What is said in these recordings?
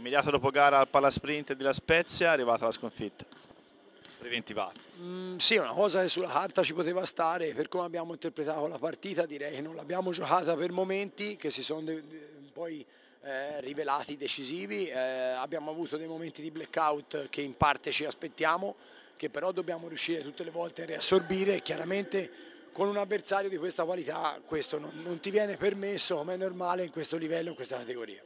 Immediato dopo gara al Palasprint di La Spezia è arrivata la sconfitta, preventivata. Sì, una cosa che sulla carta ci poteva stare, per come abbiamo interpretato la partita direi che non l'abbiamo giocata per momenti che si sono poi rivelati decisivi, abbiamo avuto dei momenti di blackout che in parte ci aspettiamo, che però dobbiamo riuscire tutte le volte a riassorbire e chiaramente con un avversario di questa qualità questo non ti viene permesso, come è normale in questo livello, in questa categoria.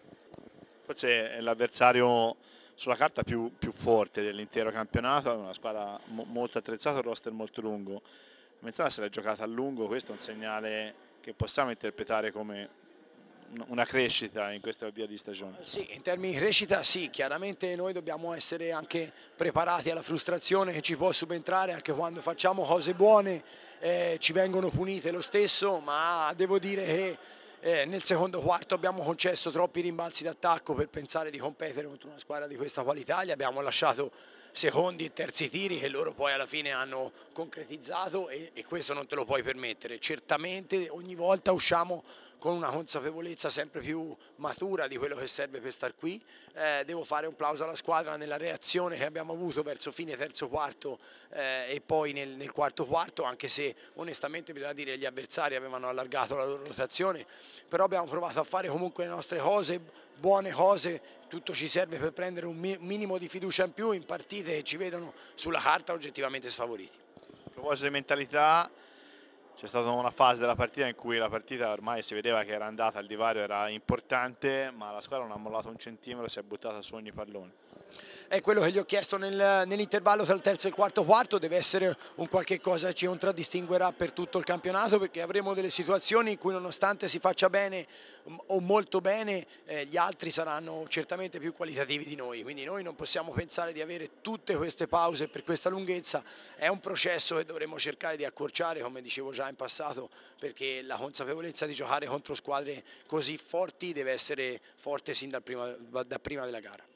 Forse è l'avversario sulla carta più forte dell'intero campionato, è una squadra molto attrezzata, un roster molto lungo. Mezzana se l'è giocata a lungo, questo è un segnale che possiamo interpretare come una crescita in questa via di stagione. Sì, in termini di crescita sì, chiaramente noi dobbiamo essere anche preparati alla frustrazione che ci può subentrare anche quando facciamo cose buone, ci vengono punite lo stesso, ma devo dire che nel secondo quarto abbiamo concesso troppi rimbalzi d'attacco per pensare di competere contro una squadra di questa qualità, gli abbiamo lasciato secondi e terzi tiri che loro poi alla fine hanno concretizzato e questo non te lo puoi permettere. Certamente ogni volta usciamo con una consapevolezza sempre più matura di quello che serve per star qui. Devo fare un plauso alla squadra nella reazione che abbiamo avuto verso fine terzo quarto e poi nel quarto quarto, anche se onestamente bisogna dire che gli avversari avevano allargato la loro rotazione, però abbiamo provato a fare comunque le nostre cose, buone cose, tutto ci serve per prendere un minimo di fiducia in più in partite che ci vedono sulla carta oggettivamente sfavoriti. A proposito di mentalità, c'è stata una fase della partita in cui la partita ormai si vedeva che era andata, il divario era importante, ma la squadra non ha mollato un centimetro, si è buttata su ogni pallone. È quello che gli ho chiesto nell'intervallo tra il terzo e il quarto quarto, deve essere un qualche cosa che ci contraddistinguerà per tutto il campionato, perché avremo delle situazioni in cui nonostante si faccia bene o molto bene, gli altri saranno certamente più qualitativi di noi, quindi noi non possiamo pensare di avere tutte queste pause per questa lunghezza, è un processo che dovremo cercare di accorciare, come dicevo già in passato, perché la consapevolezza di giocare contro squadre così forti deve essere forte sin da prima della gara.